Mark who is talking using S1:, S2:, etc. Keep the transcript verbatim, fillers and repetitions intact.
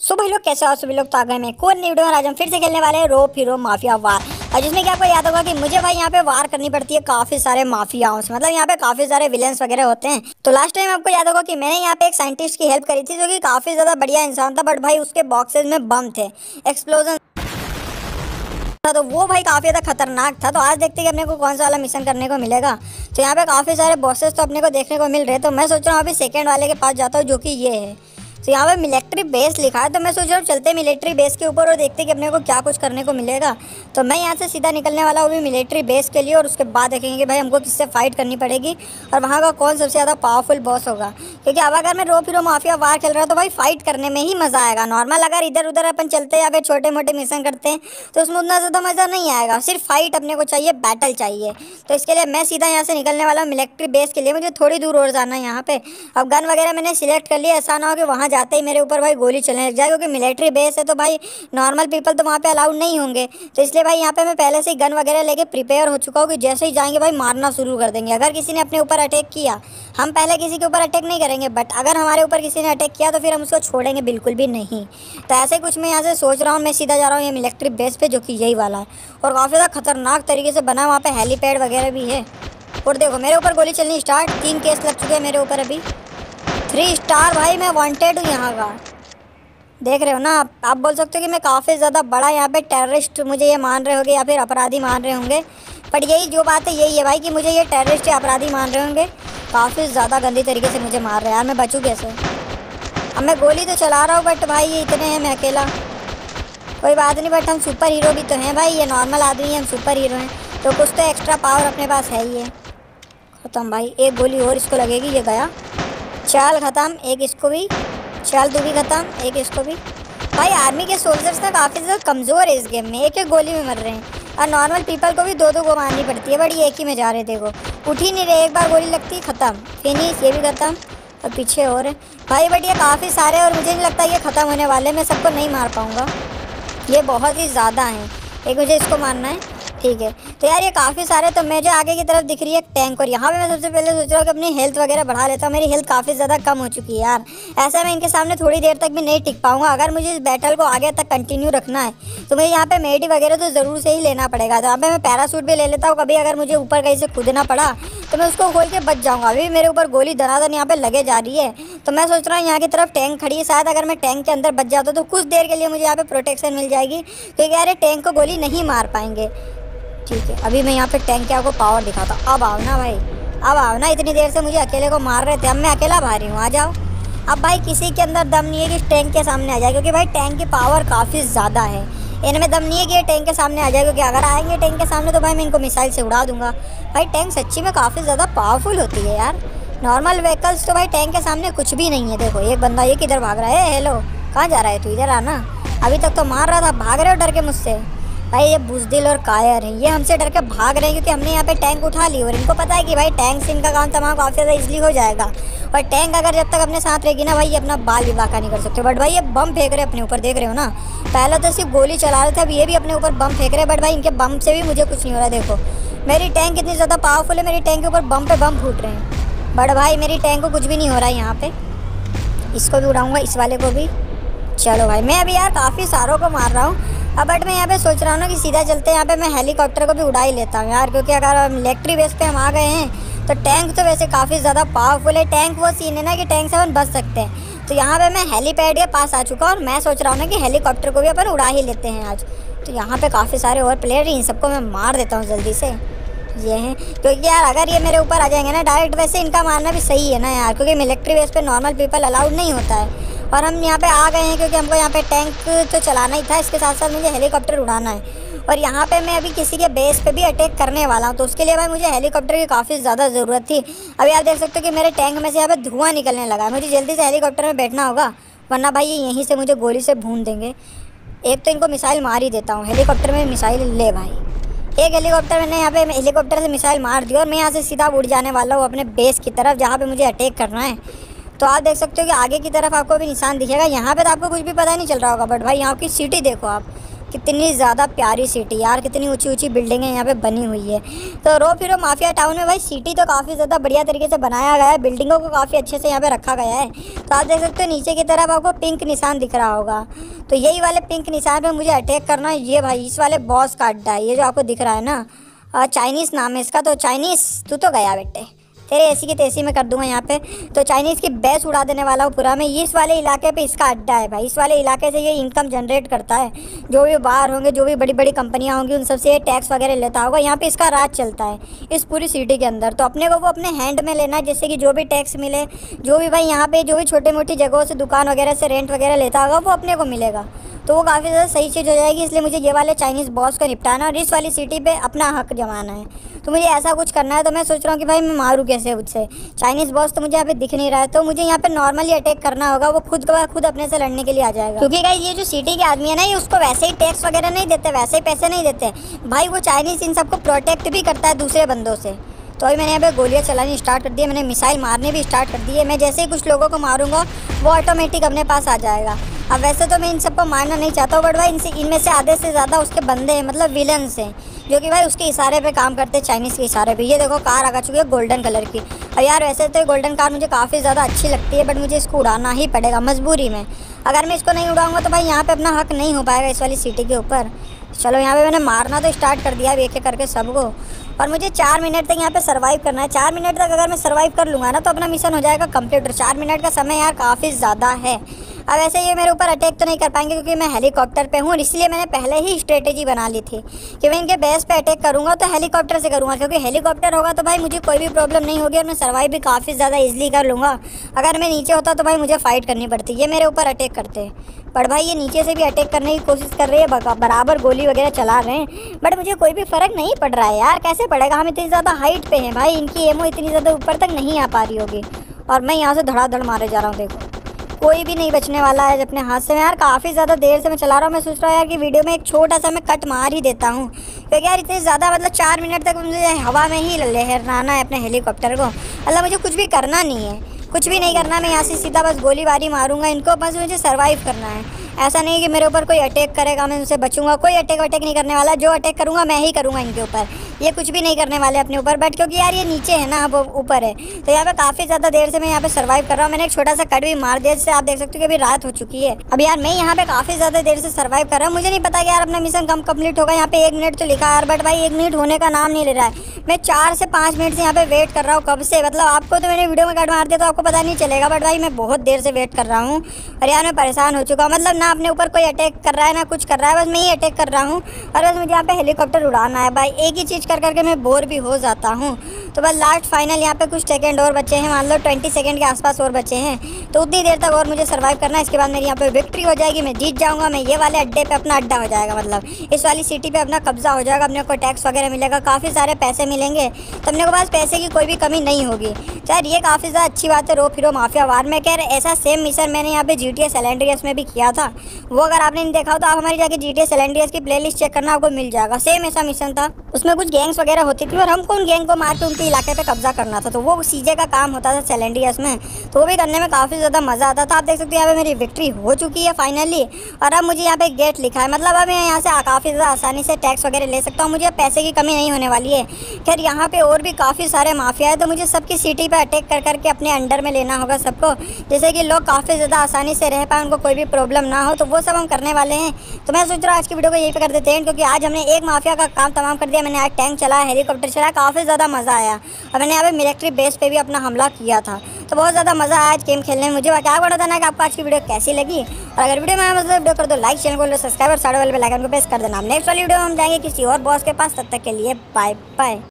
S1: सो भाई लोग कैसे हो सभी लोग। तो आ गए मैं कौन न्यू वीडियो में। आज हम फिर से खेलने वाले हैं रोप हीरो माफिया वार। और जिसमें कि आपको याद होगा कि मुझे भाई यहाँ पे वार करनी पड़ती है काफी सारे माफियाओं से, मतलब यहाँ पे काफी सारे विलेंस वगैरह होते हैं। तो लास्ट टाइम आपको याद होगा कि मैंने यहाँ पे एक साइंटिस्ट की हेल्प करी थी जो कि काफी ज्यादा बढ़िया इंसान था, बट भाई उसके बॉक्सेस में बम थे, एक्सप्लोजन था, तो वो भाई काफी ज्यादा खतरनाक था। तो आज देखते हैं कि अपने को कौन सा वाला मिशन करने को मिलेगा। तो यहाँ पे काफी सारे बॉसेस तो अपने को देखने को मिल रहे हैं। तो मैं सोच रहा हूँ अभी सेकंड वाले के पास जाता हूँ जो कि ये है। तो यहाँ पे मिलिट्री बेस लिखा है, तो मैं सोच रहा हूँ चलते मिलिट्री बेस के ऊपर और देखते कि अपने को क्या कुछ करने को मिलेगा। तो मैं यहाँ से सीधा निकलने वाला हूँ भी मिलिट्री बेस के लिए, और उसके बाद देखेंगे कि भाई हमको किससे फाइट करनी पड़ेगी और वहाँ का कौन सबसे ज़्यादा पावरफुल बॉस होगा। क्योंकि अब अगर मैं रोप हीरो माफिया वार खेल रहा हूँ तो भाई फाइट करने में ही मज़ा आएगा। नॉर्मल अगर इधर उधर अपन चलते हैं या फिर छोटे मोटे मिशन करते हैं तो उसमें उतना ज़्यादा मज़ा नहीं आएगा। सिर्फ फाइट अपने को चाहिए, बैटल चाहिए। तो इसके लिए मैं सीधा यहाँ से निकलने वाला हूँ मिलिट्री बेस के लिए। मुझे थोड़ी दूर और जाना है यहाँ पे। अब गन वगैरह मैंने सिलेक्ट कर लिया, ऐसा ना हो कि वहाँ जाते ही मेरे ऊपर गोली चलने लग जाए, क्योंकि मिलिट्री बेस है तो भाई नॉर्मल पीपल तो वहाँ पे अलाउड नहीं होंगे। तो इसलिए भाई यहाँ पे मैं पहले से ही गन वगैरह लेके प्रिपेयर हो चुका हूँ कि जैसे ही जाएंगे भाई मारना शुरू कर देंगे। अगर किसी ने अपने ऊपर अटैक किया, हम पहले किसी के ऊपर अटैक नहीं करेंगे, बट अगर हमारे ऊपर किसी ने अटैक किया तो फिर हम उसको छोड़ेंगे बिल्कुल भी नहीं। तो ऐसे कुछ मैं यहाँ से सोच रहा हूँ। मैं सीधा जा रहा हूँ ये मिलिट्री बेस पे जो कि यही वाला है, और काफ़ी ज़्यादा खतरनाक तरीके से बना। वहाँ पे हेलीपैड वगैरह भी है। और देखो मेरे ऊपर गोली चलनी स्टार्ट। तीन केस लग चुके हैं मेरे ऊपर अभी। थ्री स्टार भाई, मैं वांटेड हूँ यहाँ का। देख रहे हो ना आप आप बोल सकते हो कि मैं काफ़ी ज़्यादा बड़ा यहाँ पे टेररिस्ट मुझे ये मान रहे होंगे या फिर अपराधी मान रहे होंगे, बट यही जो बात है यही है भाई कि मुझे ये टेररिस्ट या अपराधी मान रहे होंगे। काफ़ी ज़्यादा गंदी तरीके से मुझे मार रहे हैं यार। मैं बचूँ कैसे? अब मैं गोली तो चला रहा हूँ बट भाई ये इतने हैं, मैं अकेला। कोई बात नहीं, बट हम सुपर हीरो भी तो हैं भाई। ये नॉर्मल आदमी है, हम सुपर हीरो हैं तो कुछ तो एक्स्ट्रा पावर अपने पास है ही है। ख़त्म भाई, एक गोली और इसको लगेगी। ये गया, चल ख़त्म। एक इसको भी, चल तू भी ख़त्म। एक इसको भी। भाई आर्मी के सोल्जर्स ना काफ़ी ज़्यादा कमज़ोर है इस गेम में, एक एक गोली में मर रहे हैं। और नॉर्मल पीपल को भी दो दो गो मारनी पड़ती है, बट ये एक ही में जा रहे थे। वो उठ ही नहीं रहे, एक बार गोली लगती ख़त्म, फिनिश। ये भी ख़त्म और पीछे और है भाई, बट ये काफ़ी सारे और मुझे नहीं लगता ये ख़त्म होने वाले। मैं सबको नहीं मार पाऊँगा, ये बहुत ही ज़्यादा हैं। एक मुझे इसको मारना है, ठीक है। तो यार ये काफ़ी सारे। तो मैं जो आगे की तरफ दिख रही है एक टैंक, और यहाँ पे मैं सबसे पहले सोच रहा हूँ कि अपनी हेल्थ वगैरह बढ़ा लेता हूँ। मेरी हेल्थ काफ़ी ज़्यादा कम हो चुकी है यार। ऐसा मैं इनके सामने थोड़ी देर तक भी नहीं टिक पाऊँगा। अगर मुझे इस बैटल को आगे तक कंटिन्यू रखना है तो मुझे यहाँ पे मेडी वगैरह तो ज़रूर से ही लेना पड़ेगा। तो यहाँ पे मैं पैरासूट भी ले लेता हूँ, कभी अगर मुझे ऊपर कहीं से कूदना पड़ा तो मैं उसको खोल के बच जाऊँगा। अभी मेरे ऊपर गोली धनाधन यहाँ पे लगे जा रही है। तो मैं सोच रहा हूँ यहाँ की तरफ टैंक खड़ी है, शायद अगर मैं टैंक के अंदर बच जाता तो कुछ देर के लिए मुझे यहाँ पे प्रोटेक्शन मिल जाएगी, क्योंकि यार टैंक को गोली नहीं मार पाएंगे। ठीक है, अभी मैं यहाँ पे टैंक के आपको पावर दिखाता हूँ। अब आओ ना भाई, अब आओ ना। इतनी देर से मुझे अकेले को मार रहे थे, अब मैं अकेला भारी हूँ, आ जाओ। अब भाई किसी के अंदर दम नहीं है कि इस टैंक के सामने आ जाए, क्योंकि भाई टैंक की पावर काफ़ी ज़्यादा है। इनमें दम नहीं है कि ये टैंक के सामने आ जाए, क्योंकि अगर आएंगे टैंक के सामने तो भाई मैं इनको मिसाइल से उड़ा दूंगा। भाई टैंक सच्ची में काफ़ी ज़्यादा पावरफुल होती है यार। नॉर्मल व्हीकल्स तो भाई टैंक के सामने कुछ भी नहीं है। देखो एक बंदा ये किधर भाग रहा है। हेलो, कहाँ जा रहा है तू? इधर आना। अभी तक तो मार रहा था, भाग रहे हो डर के मुझसे। भाई ये बुजदिल और कायर हैं, ये हमसे डर के भाग रहे हैं क्योंकि हमने यहाँ पे टैंक उठा ली, और इनको पता है कि भाई टैंक से इनका काम तमाम काफ़ी ज़्यादा इजीली हो जाएगा। और टैंक अगर जब तक अपने साथ रहेगी ना भाई, ये अपना बाल भी बाका नहीं कर सकते। बट भाई ये बम फेंक रहे अपने ऊपर, देख रहे हो ना। पहले तो सिर्फ गोली चला रहे थे, अब ये भी अपने ऊपर बम फेंक रहे हैं। बट भाई इनके बम से भी मुझे कुछ नहीं हो रहा। देखो मेरी टैंक कितनी ज़्यादा पावरफुल है, मेरी टैंक के ऊपर बम पे बम फूट रहे हैं। बट भाई मेरी टैंक को कुछ भी नहीं हो रहा है यहाँ पे। इसको भी उड़ाऊँगा, इस वाले को भी। चलो भाई मैं अभी यार काफ़ी सारों को मार रहा हूँ। अब बट मैं यहाँ पे सोच रहा हूँ ना कि सीधा चलते हैं यहाँ पे मैं हेलीकॉप्टर को भी उड़ा ही लेता हूँ यार, क्योंकि अगर मिलिट्री बेस पे हम आ गए हैं तो टैंक तो वैसे काफ़ी ज़्यादा पावरफुल है। टैंक वो सीन है ना कि टैंक से अपन बच सकते हैं। तो यहाँ पे मैं हेलीपैड के पास आ चुका हूँ, और मैं सोच रहा हूँ ना कि हेलीकॉप्टर को भी अपन उड़ा ही लेते हैं आज। तो यहाँ पर काफ़ी सारे और प्लेयर, इन सबको मैं मार देता हूँ जल्दी से। ये हैं क्योंकि यार अगर ये मेरे ऊपर आ जाएंगे ना डायरेक्ट, वैसे इनका मारना भी सही है ना यार, क्योंकि मिलिट्री बेस पे नॉर्मल पीपल अलाउड नहीं होता है। और हम यहाँ पे आ गए हैं क्योंकि हमको यहाँ पे टैंक तो चलाना ही था, इसके साथ साथ मुझे हेलीकॉप्टर उड़ाना है। और यहाँ पे मैं अभी किसी के बेस पे भी अटैक करने वाला हूँ, तो उसके लिए भाई मुझे हेलीकॉप्टर की काफ़ी ज़्यादा ज़रूरत थी। अभी आप देख सकते हो कि मेरे टैंक में से यहाँ पे धुआं निकलने लगा है। मुझे जल्दी से हेलीकॉप्टर में बैठना होगा, वरना भाई ये यहीं से मुझे गोली से भून देंगे। एक तो इनको मिसाइल मार ही देता हूँ, हेलीकॉप्टर में मिसाइल ले भाई। एक हेलीकॉप्टर मैंने यहाँ पे हेलीकॉप्टर से मिसाइल मार दी, और मैं यहाँ से सीधा उड़ जाने वाला हूँ अपने बेस की तरफ जहाँ पे मुझे अटैक करना है। तो आप देख सकते हो कि आगे की तरफ आपको भी निशान दिखेगा। यहाँ पे तो आपको कुछ भी पता नहीं चल रहा होगा, बट भाई यहाँ की सिटी देखो आप, कितनी ज़्यादा प्यारी सिटी यार, कितनी ऊंची ऊंची बिल्डिंगें यहाँ पे बनी हुई है। तो रोप हीरो माफिया टाउन में भाई सिटी तो काफ़ी ज़्यादा बढ़िया तरीके से बनाया गया है, बिल्डिंगों को काफ़ी अच्छे से यहाँ पे रखा गया है। तो आप देख सकते हो नीचे की तरफ आपको पिंक निशान दिख रहा होगा, तो यही वाले पिंक निशान पे मुझे अटैक करना है। ये भाई इस वाले बॉस का अड्डा है, ये जो आपको दिख रहा है ना, चाइनीज़ नाम है इसका। तो चाइनीज़ तू तो गया बेटे, तेरे ऐसी की तेसी में कर दूंगा यहाँ पे। तो चाइनीज़ की बेस उड़ा देने वाला हूँ पूरा मैं। ये इस वाले इलाके पे इसका अड्डा है भाई, इस वाले इलाके से ये इनकम जनरेट करता है। जो भी बाहर होंगे, जो भी बड़ी बड़ी कंपनियाँ होंगी, उन सबसे ये टैक्स वगैरह लेता होगा। यहाँ पे इसका राज चलता है इस पूरी सिटी के अंदर। तो अपने को वो अपने हैंड में लेना है, जैसे कि जो भी टैक्स मिले, जो भी भाई यहाँ पे जो भी छोटी मोटी जगहों से दुकान वगैरह से रेंट वगैरह लेता होगा, वो अपने को मिलेगा। तो वो काफ़ी ज़्यादा सही चीज़ हो जाएगी। इसलिए मुझे ये वाले चाइनीज़ बॉस को निपटाना और इस वाली सिटी पे अपना हक जमाना है। तो मुझे ऐसा कुछ करना है। तो मैं सोच रहा हूँ कि भाई मैं मारूँ कैसे उससे। चाइनीज़ बॉस तो मुझे यहाँ पे दिख नहीं रहा है, तो मुझे यहाँ पे नॉर्मली अटैक करना होगा। वो खुद खुद अपने से लड़ने के लिए आ जाएगा, क्योंकि गाइस ये जो सिटी के आदमी है ना, ये उसको वैसे ही टैक्स वगैरह नहीं देते, वैसे ही पैसे नहीं देते भाई। वो चाइनीज़ इन सबको प्रोटेक्ट भी करता है दूसरे बंदों से। तो अभी मैंने यहाँ पे गोलियाँ चलानी स्टार्ट कर दी है, मैंने मिसाइल मारने भी स्टार्ट कर दी है। मैं जैसे ही कुछ लोगों को मारूंगा वो ऑटोमेटिक अपने पास आ जाएगा। अब वैसे तो मैं इन सबको मारना नहीं चाहता हूँ, बट भाई इनसे इनमें से आधे से ज़्यादा उसके बंदे हैं, मतलब विलन्स हैं, जो कि भाई उसके इशारे पे काम करते हैं, चाइनीज़ के इशारे पे। ये देखो कार आ चुकी है गोल्डन कलर की। अब यार वैसे तो गोल्डन कार मुझे काफ़ी ज़्यादा अच्छी लगती है, बट मुझे इसको उड़ाना ही पड़ेगा मजबूरी में। अगर मैं इसको नहीं उड़ाऊँगा तो भाई यहाँ पर अपना हक नहीं हो पाएगा इस वाली सिटी के ऊपर। चलो यहाँ पे मैंने मारना तो स्टार्ट कर दिया एक एक करके सबको, और मुझे चार मिनट तक यहाँ पे सरवाइव करना है। चार मिनट तक अगर मैं सरवाइव कर लूँगा ना तो अपना मिशन हो जाएगा कंप्लीट। और चार मिनट का समय यार काफ़ी ज़्यादा है। अब ऐसे ये मेरे ऊपर अटैक तो नहीं कर पाएंगे क्योंकि मैं हेलीकॉप्टर पे हूँ, इसलिए मैंने पहले ही स्ट्रेटेजी बना ली थी कि मैं इनके बेस पे अटैक करूँगा तो हेलीकॉप्टर से करूँगा, क्योंकि हेलीकॉप्टर होगा तो भाई मुझे कोई भी प्रॉब्लम नहीं होगी और मैं सर्वाइव भी काफ़ी ज़्यादा ईजिली कर लूँगा। अगर मैं नीचे होता तो भाई मुझे फाइट करनी पड़ती। ये मेरे ऊपर अटैक करते, पर भाई ये नीचे से भी अटैक करने की कोशिश कर रही है, बराबर गोली वगैरह चला रहे हैं, बट मुझे कोई भी फ़र्क नहीं पड़ रहा है यार। कैसे पड़ेगा, हम इतनी ज़्यादा हाइट पे हैं भाई, इनकी एमओ इतनी ज़्यादा ऊपर तक नहीं आ पा रही होगी और मैं यहाँ से धड़ाधड़ मारे जा रहा हूँ। देखो कोई भी नहीं बचने वाला है अपने हाथ से। मैं यार काफ़ी ज़्यादा देर से मैं चला रहा हूँ। मैं सोच रहा हूँ यार कि वीडियो में एक छोटा सा मैं कट मार ही देता हूँ, क्योंकि यार इतनी ज़्यादा मतलब चार मिनट तक मुझे हवा में ही लहराना है अपने हेलीकॉप्टर को। मतलब मुझे कुछ भी करना नहीं है, कुछ भी नहीं करना। मैं यहाँ से सीधा बस गोलीबारी मारूंगा इनको, बस मुझे सरवाइव करना है। ऐसा नहीं कि मेरे ऊपर कोई अटैक करेगा मैं उनसे बचूंगा, कोई अटैक वटैक नहीं करने वाला। जो अटैक करूंगा मैं ही करूंगा इनके ऊपर, ये कुछ भी नहीं करने वाले अपने ऊपर। बट क्योंकि यार ये नीचे है ना, अब ऊपर है, तो यहाँ पे काफ़ी ज़्यादा देर से मैं यहाँ पे सर्वाइव कर रहा हूँ। मैंने एक छोटा सा कट भी मार दिया, जिससे आप देख सकते हो कि अभी रात हो चुकी है। अब यार मैं यहाँ पे काफ़ी ज़्यादा देर से सर्वाइव कर रहा हूँ। मुझे नहीं पता कि यार अपना मिशन कम कंप्लीट होगा। यहाँ पे एक मिनट तो लिखा है यार, बट भाई एक मिनट होने का नाम नहीं ले रहा है। मैं चार से पाँच मिनट से यहाँ पे वेट कर रहा हूँ कब से। मतलब आपको तो मैंने वीडियो में कट मार दिया तो आपको पता नहीं चलेगा, बट भाई मैं बहुत देर से वेट कर रहा हूँ और यार मैं परेशान हो चुका हूँ। मतलब ना अपने ऊपर कोई अटैक कर रहा है ना कुछ कर रहा है, बस मैं ही अटैक कर रहा हूँ और बस मुझे यहाँ पे हेलीकॉप्टर उड़ाना है भाई। एक ही चीज़ कर करके मैं बोर भी हो जाता हूँ। तो बस लास्ट फाइनल यहाँ पे कुछ सेकंड और बचे हैं, मान लो ट्वेंटी सेकंड के आसपास और बचे हैं, तो उतनी देर तक और मुझे सर्वाइव करना है। इसके बाद मेरी यहाँ पे विक्ट्री हो जाएगी, मैं जीत जाऊँगा। मैं ये वाले अड्डे पे अपना अड्डा हो जाएगा, मतलब इस वाली सिटी पे अपना कब्जा हो जाएगा। अपने को टैक्स वगैरह मिलेगा, काफ़ी सारे पैसे मिलेंगे, तो अपने को पास पैसे की कोई भी कमी नहीं होगी। यार ये काफ़ी ज़्यादा अच्छी बात है रोप हीरो माफिया वार में। कह रहे ऐसा सेम मिशन मैंने यहाँ पे G T A San Andreas में भी किया था। वो अगर आपने नहीं देखा हो तो आप हमारी जाके G T A San Andreas की प्लेलिस्ट चेक करना, आपको मिल जाएगा। सेम ऐसा मिशन था, उसमें कुछ गैंग्स वगैरह होती थी और हमको उन गैंग को मार के उनके इलाके पे कब्जा करना था। तो वो सीजे का काम होता था सैन एंड्रियास में, तो वो भी करने में काफ़ी ज़्यादा मज़ा आता था। आप देख सकते हो यहाँ पे मेरी विक्ट्री हो चुकी है फाइनली, और अब मुझे यहाँ पे गेट लिखा है, मतलब अब मैं यहाँ से काफ़ी ज़्यादा आसानी से टैक्स वगैरह ले सकता हूँ। मुझे पैसे की कमी नहीं होने वाली है। खैर यहाँ पे और भी काफ़ी सारे माफिया है, तो मुझे सबकी सिटी पे अटैक कर करके अपने अंडर में लेना होगा सबको, जैसे कि लोग काफ़ी ज़्यादा आसानी से रह पाए, उनको कोई भी प्रॉब्लम ना हो। तो वो सब हम करने वाले हैं। तो मैं सोच रहा हूँ आज की वीडियो को यहीं पे कर देते हैं, क्योंकि आज हमने एक माफिया का काम तमाम कर दिया। मैंने आज टैंक चलाया, हेलीकॉप्टर चलाया, काफ़ी ज़्यादा मज़ा आया और मैंने यहाँ पे मिलिट्री बेस पे भी अपना हमला किया था। तो बहुत ज़्यादा मज़ा आया आज गेम खेलने में। मुझे क्या बताना है कि आपको आज की वीडियो कैसी लगी, और अगर वीडियो में मतलब वीडियो कर दो लाइक, चैनल को सब्सक्राइब और साइड वाले बेल आइकन को प्रेस कर देना। नेक्स्ट वाली वीडियो में हम जाएंगे किसी और बॉस के पास। तब तक के लिए बाय बाय।